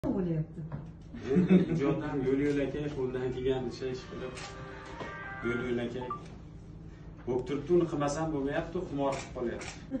bo'layapti. Ijoddan yo'l-yo'lakay qo'ldan kelgan ish qilib yo'l-yo'lakay bo'lib turibdi, uni qilmasam bo'lmayapti, xumor qilib qolyapti.